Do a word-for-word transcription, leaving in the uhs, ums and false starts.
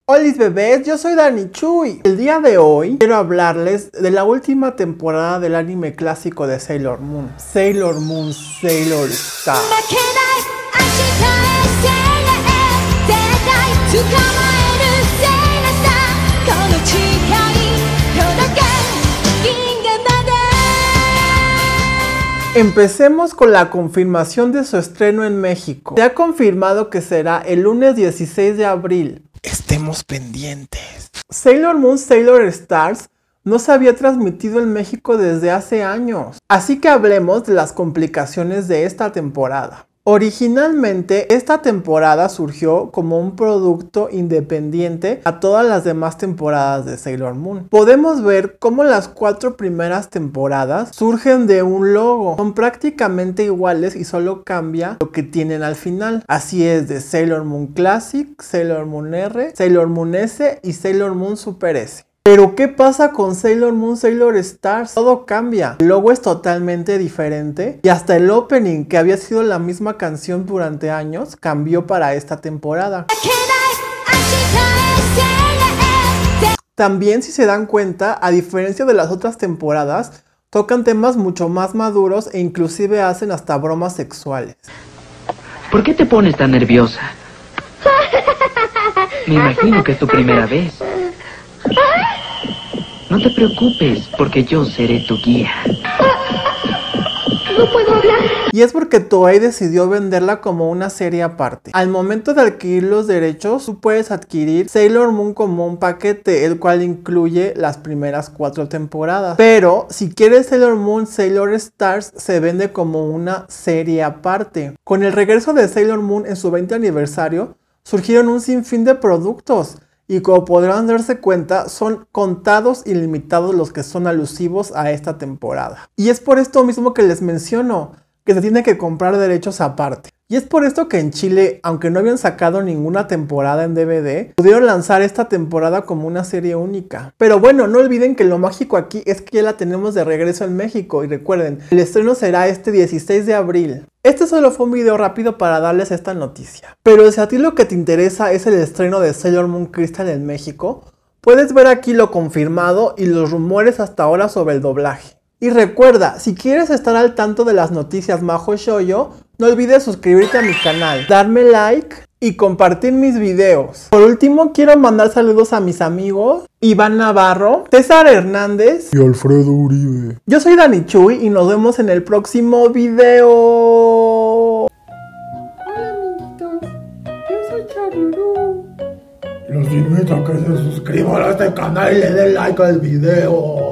Hola bebés, yo soy Dani Chuy. El día de hoy quiero hablarles de la última temporada del anime clásico de Sailor Moon, Sailor Moon Sailor Stars. Empecemos con la confirmación de su estreno en México. Se ha confirmado que será el lunes dieciséis de abril. Estemos pendientes. Sailor Moon Sailor Stars no se había transmitido en México desde hace años. Así que hablemos de las complicaciones de esta temporada. Originalmente, esta temporada surgió como un producto independiente a todas las demás temporadas de Sailor Moon. Podemos ver cómo las cuatro primeras temporadas surgen de un logo. Son prácticamente iguales y solo cambia lo que tienen al final. Así es de Sailor Moon Classic, Sailor Moon R, Sailor Moon S y Sailor Moon Super S. Pero ¿qué pasa con Sailor Moon Sailor Stars? Todo cambia. El logo es totalmente diferente y hasta el opening, que había sido la misma canción durante años, cambió para esta temporada. También, si se dan cuenta, a diferencia de las otras temporadas, tocan temas mucho más maduros e inclusive hacen hasta bromas sexuales. ¿Por qué te pones tan nerviosa? Me imagino que es tu primera vez. No te preocupes, porque yo seré tu guía. No puedo hablar. Y es porque Toei decidió venderla como una serie aparte. Al momento de adquirir los derechos, tú puedes adquirir Sailor Moon como un paquete, el cual incluye las primeras cuatro temporadas. Pero si quieres Sailor Moon Sailor Stars, se vende como una serie aparte. Con el regreso de Sailor Moon en su veinte aniversario, surgieron un sinfín de productos. Y como podrán darse cuenta, son contados y limitados los que son alusivos a esta temporada. Y es por esto mismo que les menciono, que se tiene que comprar derechos aparte. Y es por esto que en Chile, aunque no habían sacado ninguna temporada en D V D, pudieron lanzar esta temporada como una serie única. Pero bueno, no olviden que lo mágico aquí es que ya la tenemos de regreso en México. Y recuerden, el estreno será este dieciséis de abril. Este solo fue un video rápido para darles esta noticia. Pero si a ti lo que te interesa es el estreno de Sailor Moon Crystal en México, puedes ver aquí lo confirmado y los rumores hasta ahora sobre el doblaje. Y recuerda, si quieres estar al tanto de las noticias Majo Shoujo, no olvides suscribirte a mi canal, darme like y compartir mis videos. Por último, quiero mandar saludos a mis amigos Iván Navarro, César Hernández y Alfredo Uribe. Yo soy Dani Chuy y nos vemos en el próximo video. Hola amiguitos, yo soy Charurú. Los invito a que se suscriban a este canal y le den like al video.